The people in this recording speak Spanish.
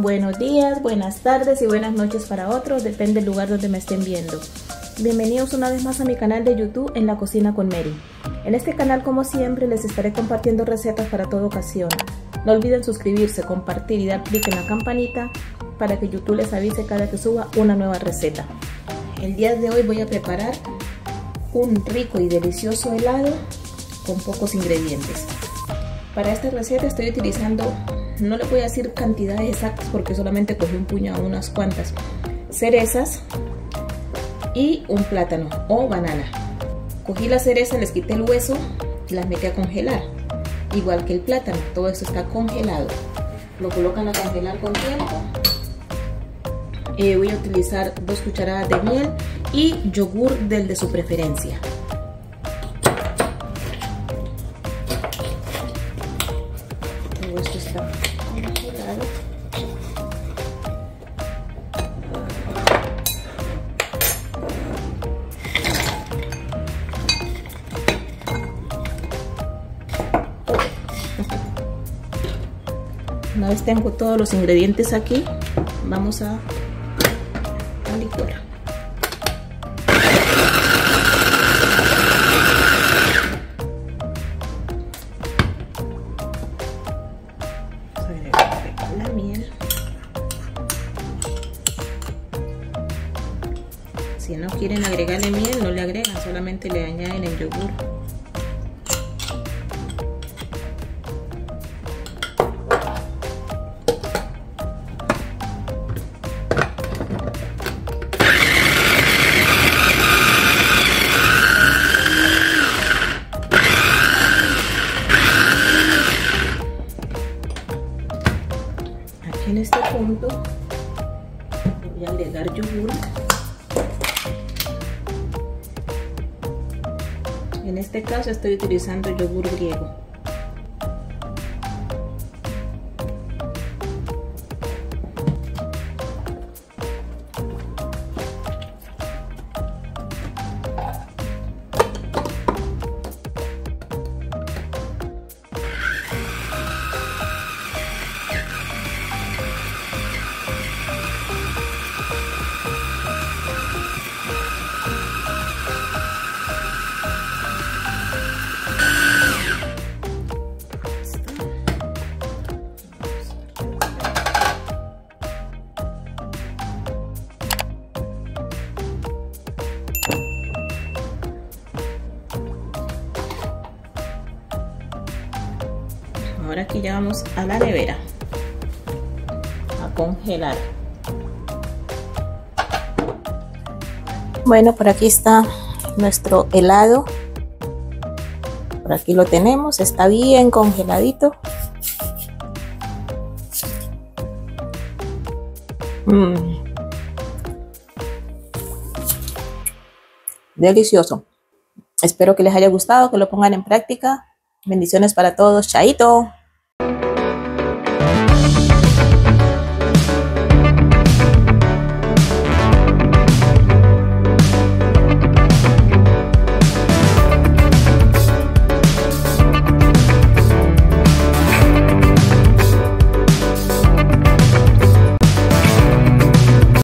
Buenos días, buenas tardes y buenas noches para otros, depende del lugar donde me estén viendo. Bienvenidos una vez más a mi canal de YouTube En la Cocina con Mary. En este canal, como siempre, les estaré compartiendo recetas para toda ocasión. No olviden suscribirse, compartir y dar clic en la campanita para que YouTube les avise cada que suba una nueva receta. El día de hoy voy a preparar un rico y delicioso helado con pocos ingredientes. Para esta receta estoy utilizando, no le voy a decir cantidades exactas porque solamente cogí un puñado, unas cuantas cerezas y un plátano o banana. Cogí las cerezas, les quité el hueso y las metí a congelar, igual que el plátano. Todo esto está congelado, lo colocan a congelar con tiempo. Voy a utilizar 2 cucharadas de miel y yogur del de su preferencia. Todo esto está congelado. Una vez tengo todos los ingredientes aquí, vamos a licuar. Vamos a agregar la miel. Si no quieren agregarle miel, no le agregan, solamente le añaden el yogur. En este punto voy a agregar yogur. En este caso estoy utilizando yogur griego. Ahora aquí ya vamos a la nevera a congelar. Bueno, por aquí está nuestro helado. Por aquí lo tenemos, está bien congeladito. Delicioso. Espero que les haya gustado, que lo pongan en práctica. Bendiciones para todos. Chaito.